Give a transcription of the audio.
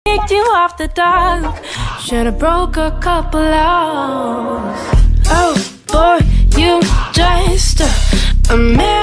kicked you off the dock. Should've broke a couple laws. Oh boy, you just a man.